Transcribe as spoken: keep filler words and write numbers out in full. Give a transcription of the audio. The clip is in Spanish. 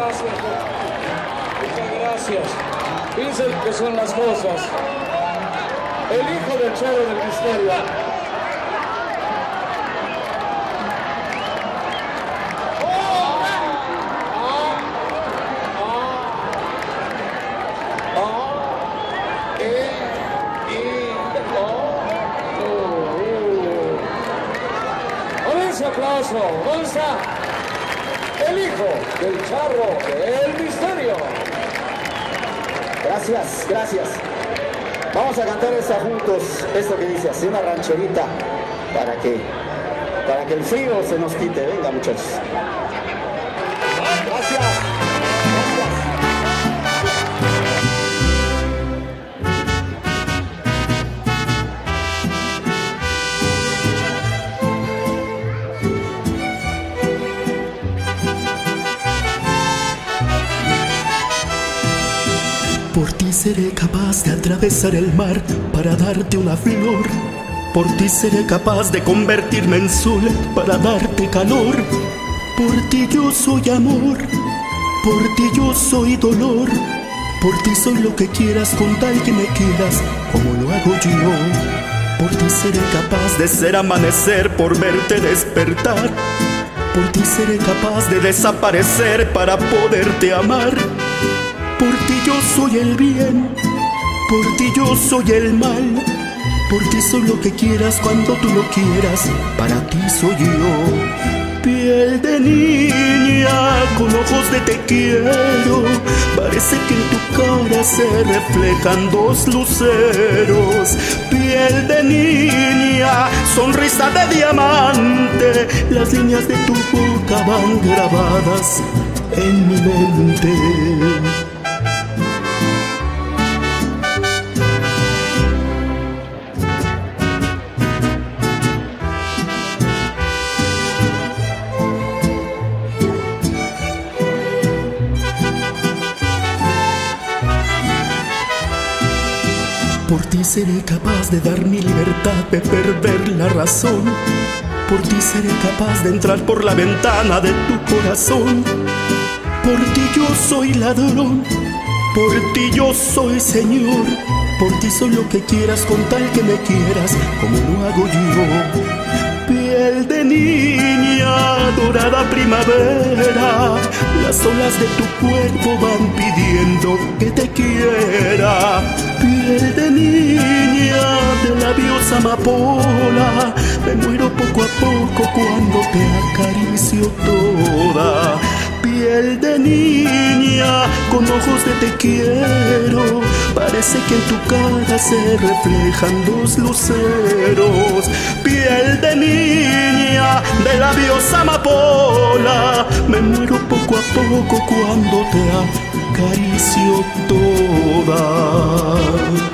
gracias. Muchas gracias. Fíjense que son las cosas. El hijo del Chavo del Misterio. Ese aplauso, ¿dónde está? El hijo del Charro del Misterio. Gracias, gracias. Vamos a cantar esta juntos, esto que dice así, una rancherita, para que, para que el frío se nos quite. Venga, muchachos. Gracias, gracias. Por ti seré capaz de atravesar el mar para darte una flor. Por ti seré capaz de convertirme en sol para darte calor. Por ti yo soy amor, por ti yo soy dolor. Por ti soy lo que quieras con tal que me quieras como lo hago yo. Por ti seré capaz de ser amanecer por verte despertar. Por ti seré capaz de desaparecer para poderte amar. Por ti yo soy el bien, por ti yo soy el mal. Por ti soy lo que quieras cuando tú lo quieras, para ti soy yo. Piel de niña con ojos de te quiero, parece que en tu cara se reflejan dos luceros. Piel de niña, sonrisa de diamante, las líneas de tu boca van grabadas en mi mente. Por ti seré capaz de dar mi libertad, de perder la razón. Por ti seré capaz de entrar por la ventana de tu corazón. Por ti yo soy ladrón, por ti yo soy señor. Por ti soy lo que quieras con tal que me quieras, como lo hago yo. Piel de niña, dorada primavera, las olas de tu cuerpo van pidiendo que te quiera. Piel de niña, de labios amapola, me muero poco a poco cuando te acaricio toda. Piel de niña, con ojos de te quiero, parece que en tu cara se reflejan dos luceros. Piel de niña, de labios amapola, me muero poco a poco cuando te acaricio toda.